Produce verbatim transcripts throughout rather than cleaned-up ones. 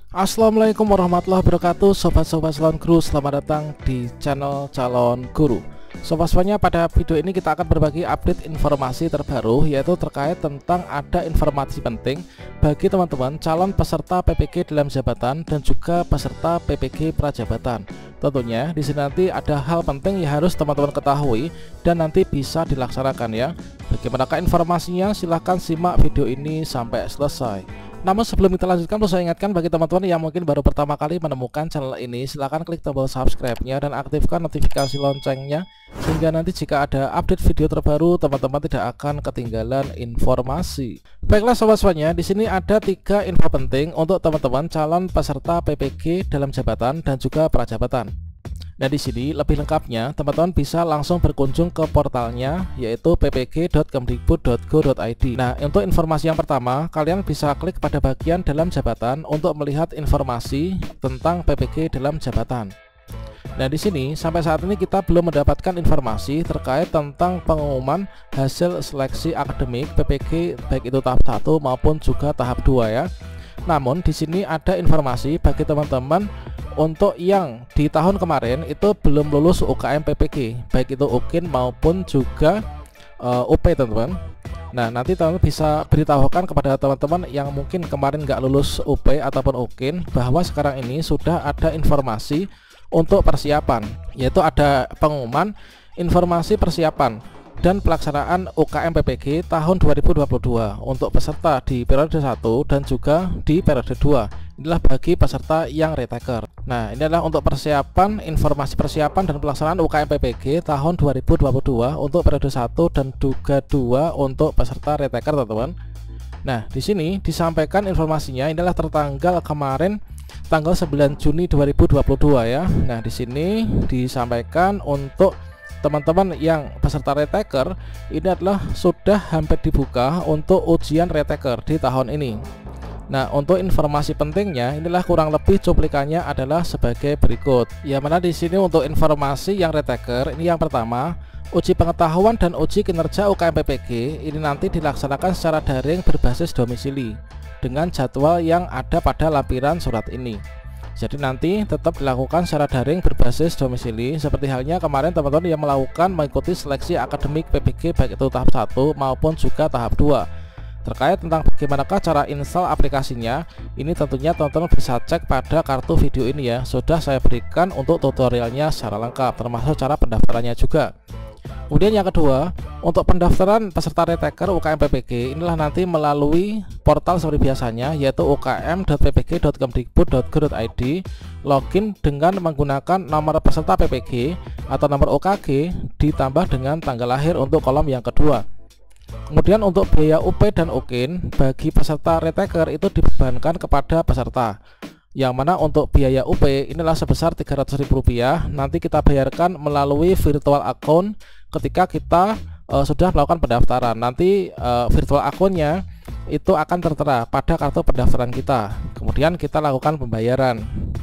Assalamualaikum warahmatullahi wabarakatuh. Sobat-sobat calon guru, selamat datang di channel Calon Guru. Sobat-sobatnya, pada video ini kita akan berbagi update informasi terbaru, yaitu terkait tentang ada informasi penting bagi teman-teman calon peserta P P G dalam jabatan dan juga peserta P P G prajabatan. Tentunya di sini nanti ada hal penting yang harus teman-teman ketahui dan nanti bisa dilaksanakan ya. Bagaimanakah informasinya? Silahkan simak video ini sampai selesai. Namun sebelum kita lanjutkan, perlu saya ingatkan bagi teman-teman yang mungkin baru pertama kali menemukan channel ini, silahkan klik tombol subscribe-nya dan aktifkan notifikasi loncengnya, sehingga nanti jika ada update video terbaru, teman-teman tidak akan ketinggalan informasi. Baiklah sobat-sobatnya, di sini ada tiga info penting untuk teman-teman calon peserta P P G dalam jabatan dan juga prajabatan. Nah, di sini lebih lengkapnya teman-teman bisa langsung berkunjung ke portalnya, yaitu p p g dot kemdikbud dot go dot i d. Nah, untuk informasi yang pertama, kalian bisa klik pada bagian dalam jabatan untuk melihat informasi tentang P P G dalam jabatan. Nah, di sini sampai saat ini kita belum mendapatkan informasi terkait tentang pengumuman hasil seleksi akademik P P G baik itu tahap satu maupun juga tahap dua ya. Namun di sini ada informasi bagi teman-teman untuk yang di tahun kemarin itu belum lulus U K M P P G, baik itu U K I N maupun juga uh, U P teman-teman. Nah, nanti teman-teman bisa beritahukan kepada teman-teman yang mungkin kemarin nggak lulus U P ataupun U K I N bahwa sekarang ini sudah ada informasi untuk persiapan, yaitu ada pengumuman informasi persiapan dan pelaksanaan U K M P P G tahun dua ribu dua puluh dua untuk peserta di periode satu dan juga di periode dua. Inilah bagi peserta yang retaker. Nah, ini adalah untuk persiapan, informasi persiapan dan pelaksanaan U K M P P G tahun dua ribu dua puluh dua untuk periode satu dan juga dua untuk peserta retaker, teman-teman. Nah, di sini disampaikan informasinya inilah tertanggal kemarin tanggal sembilan Juni dua ribu dua puluh dua ya. Nah, di sini disampaikan untuk teman-teman yang peserta retaker ini adalah sudah hampir dibuka untuk ujian retaker di tahun ini. Nah, untuk informasi pentingnya inilah kurang lebih cuplikannya adalah sebagai berikut. Yang mana di sini untuk informasi yang retaker ini yang pertama, uji pengetahuan dan uji kinerja U K M P P G ini nanti dilaksanakan secara daring berbasis domisili dengan jadwal yang ada pada lampiran surat ini. Jadi nanti tetap dilakukan secara daring berbasis domisili seperti halnya kemarin teman-teman yang melakukan mengikuti seleksi akademik P P G baik itu tahap satu maupun juga tahap dua. Terkait tentang bagaimanakah cara install aplikasinya, ini tentunya teman-teman bisa cek pada kartu video ini ya. Sudah saya berikan untuk tutorialnya secara lengkap termasuk cara pendaftarannya juga. Kemudian yang kedua, untuk pendaftaran peserta retaker U K M P P G inilah nanti melalui portal seperti biasanya, yaitu u k m dot p p g dot kemdikbud dot go dot i d, login dengan menggunakan nomor peserta P P G atau nomor U K G ditambah dengan tanggal lahir untuk kolom yang kedua. Kemudian untuk biaya U P dan U K I N bagi peserta retaker itu dibebankan kepada peserta, yang mana untuk biaya U P inilah sebesar tiga ratus ribu rupiah nanti kita bayarkan melalui virtual account ketika kita uh, sudah melakukan pendaftaran. Nanti uh, virtual akunnya itu akan tertera pada kartu pendaftaran kita, kemudian kita lakukan pembayaran.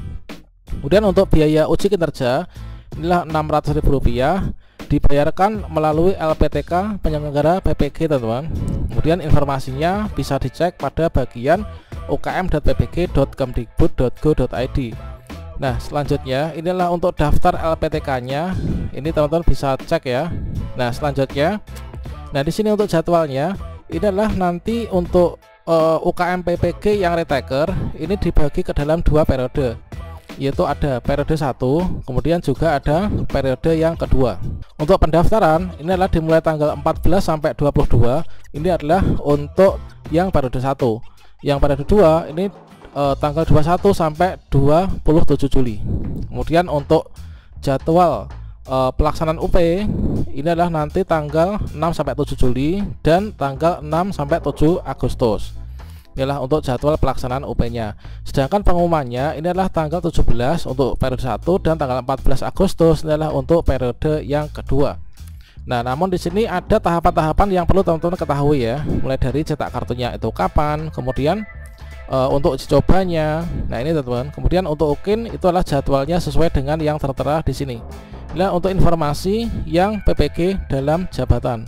Kemudian untuk biaya uji kinerja inilah enam ratus ribu rupiah dibayarkan melalui L P T K penyelenggara P P G, teman-teman. Kemudian informasinya bisa dicek pada bagian u k m dot p p g dot kemdikbud dot go dot i d. Nah, selanjutnya inilah untuk daftar L P T K-nya. Ini teman-teman bisa cek ya. Nah, selanjutnya, nah di sini untuk jadwalnya ini adalah nanti untuk uh, U K M P P G yang retaker ini dibagi ke dalam dua periode, yaitu ada periode satu, kemudian juga ada periode yang kedua. Untuk pendaftaran ini adalah dimulai tanggal empat belas sampai dua puluh dua. Ini adalah untuk yang periode satu. Yang periode dua ini eh, tanggal dua puluh satu sampai dua puluh tujuh Juli. Kemudian untuk jadwal eh, pelaksanaan U P ini adalah nanti tanggal enam sampai tujuh Juli dan tanggal enam sampai tujuh Agustus. Inilah untuk jadwal pelaksanaan U P-nya. Sedangkan pengumumannya ini adalah tanggal tujuh belas untuk periode satu dan tanggal empat belas Agustus ini adalah untuk periode yang kedua. Nah, namun di sini ada tahapan-tahapan yang perlu teman-teman ketahui ya. Mulai dari cetak kartunya itu kapan, kemudian e, untuk uji cobanya. Nah, ini teman-teman. Kemudian untuk U K I N itu adalah jadwalnya sesuai dengan yang tertera di sini. Inilah untuk informasi yang P P G dalam jabatan.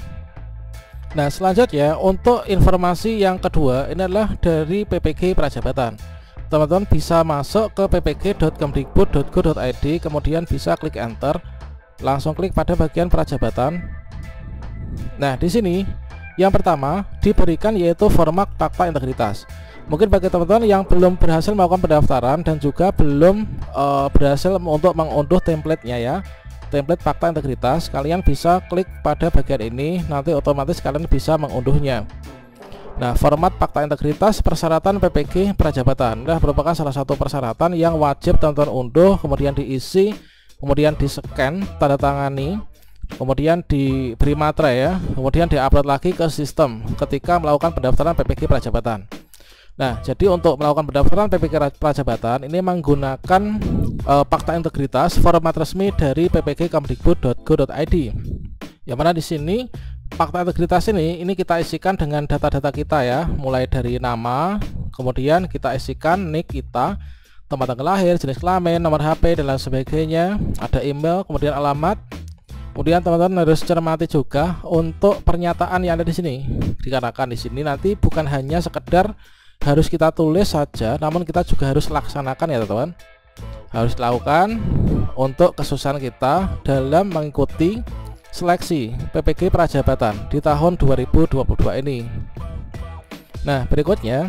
Nah, selanjutnya untuk informasi yang kedua ini adalah dari P P G prajabatan. teman-teman bisa masuk ke p p g dot kemdikbud dot go dot i d, kemudian bisa klik enter, langsung klik pada bagian prajabatan. Nah, di sini yang pertama diberikan yaitu format fakta integritas. Mungkin bagi teman-teman yang belum berhasil melakukan pendaftaran dan juga belum uh, berhasil untuk mengunduh template-nya ya, template fakta integritas, kalian bisa klik pada bagian ini, nanti otomatis kalian bisa mengunduhnya. Nah, format fakta integritas persyaratan P P G Prajabatan adalah merupakan salah satu persyaratan yang wajib teman-teman unduh, kemudian diisi, kemudian di scan, tanda tangani, kemudian diberi materai ya, kemudian diupload lagi ke sistem ketika melakukan pendaftaran P P G Prajabatan. Nah, jadi untuk melakukan pendaftaran P P G Prajabatan ini menggunakan uh, fakta integritas format resmi dari p p g kemdikbud dot go dot i d. Yang mana di sini fakta integritas ini ini kita isikan dengan data-data kita ya, mulai dari nama, kemudian kita isikan nik kita, tempat tanggal lahir, jenis kelamin, nomor H P dan lain sebagainya, ada email, kemudian alamat. Kemudian teman-teman harus cermati juga untuk pernyataan yang ada di sini, dikarenakan di sini nanti bukan hanya sekedar harus kita tulis saja, namun kita juga harus laksanakan ya teman-teman, harus lakukan untuk kesuksesan kita dalam mengikuti seleksi P P G Prajabatan di tahun dua ribu dua puluh dua ini. Nah, berikutnya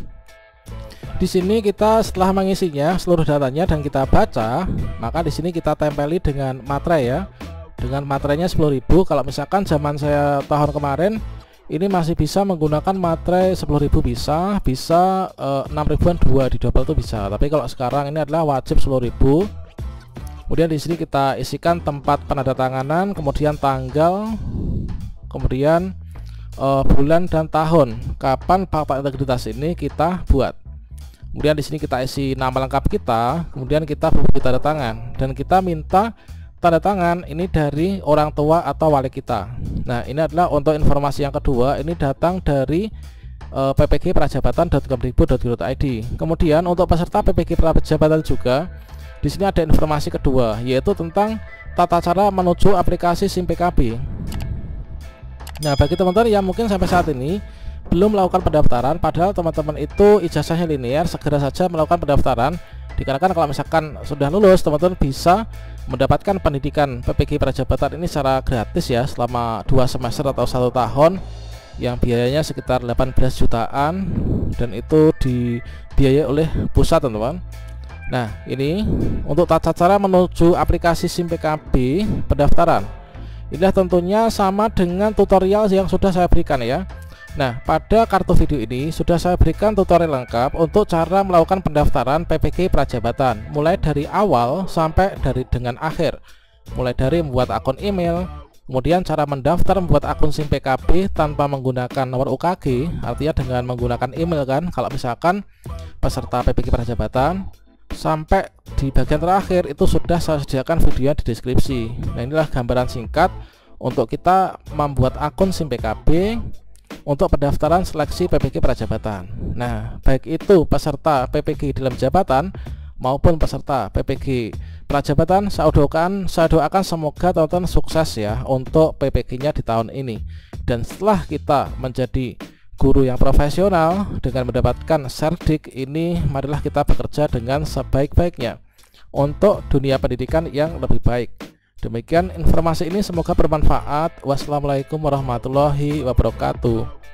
di sini kita setelah mengisinya seluruh datanya dan kita baca, maka di sini kita tempeli dengan materai ya. Dengan materainya sepuluh ribu. Kalau misalkan zaman saya tahun kemarin ini masih bisa menggunakan materai sepuluh ribu, bisa, bisa eh, enam ribuan dua di double itu bisa. Tapi kalau sekarang ini adalah wajib sepuluh ribu. Kemudian di sini kita isikan tempat penandatanganan, kemudian tanggal, kemudian uh, bulan dan tahun kapan fakta integritas ini kita buat. Kemudian di sini kita isi nama lengkap kita, kemudian kita beri tanda tangan dan kita minta tanda tangan ini dari orang tua atau wali kita. Nah, ini adalah untuk informasi yang kedua, ini datang dari uh, p p g prajabatan dot kemdikbud dot go dot i d. Kemudian untuk peserta P P G Prajabatan juga di sini ada informasi kedua, yaitu tentang tata cara menuju aplikasi SIM P K B. Nah, bagi teman-teman yang mungkin sampai saat ini belum melakukan pendaftaran, padahal teman-teman itu ijazahnya linear, segera saja melakukan pendaftaran. Dikarenakan kalau misalkan sudah lulus, teman-teman bisa mendapatkan pendidikan P P G Prajabatan ini secara gratis ya, selama dua semester atau satu tahun, yang biayanya sekitar delapan belas jutaan, dan itu dibiayai oleh pusat teman-teman. Nah, ini untuk tata cara menuju aplikasi SIM P K B pendaftaran. Inilah tentunya sama dengan tutorial yang sudah saya berikan ya. Nah, pada kartu video ini sudah saya berikan tutorial lengkap untuk cara melakukan pendaftaran P P G Prajabatan, mulai dari awal sampai dari dengan akhir. Mulai dari membuat akun email, kemudian cara mendaftar membuat akun SIM P K B tanpa menggunakan nomor U K G, artinya dengan menggunakan email kan, kalau misalkan peserta P P G Prajabatan. Sampai di bagian terakhir itu sudah saya sediakan videonya di deskripsi. Nah, inilah gambaran singkat untuk kita membuat akun SIM P K B untuk pendaftaran seleksi P P G Prajabatan. Nah, baik itu peserta P P G dalam jabatan maupun peserta P P G Prajabatan, saya doakan, saya doakan semoga teman-teman sukses ya untuk P P G-nya di tahun ini. Dan setelah kita menjadi guru yang profesional dengan mendapatkan serdik ini, marilah kita bekerja dengan sebaik-baiknya untuk dunia pendidikan yang lebih baik. Demikian informasi ini, semoga bermanfaat. Wassalamualaikum warahmatullahi wabarakatuh.